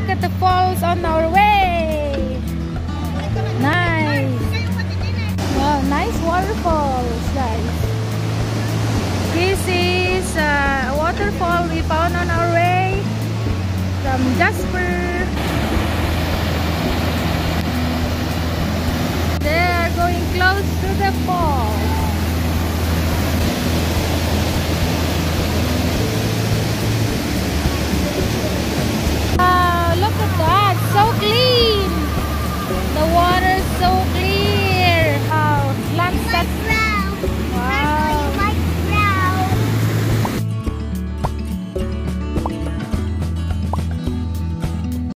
look at the falls on our way. Nice. Wow, nice waterfalls, guys. This is a waterfall we found on our way from Jasper. They are going close to the fall.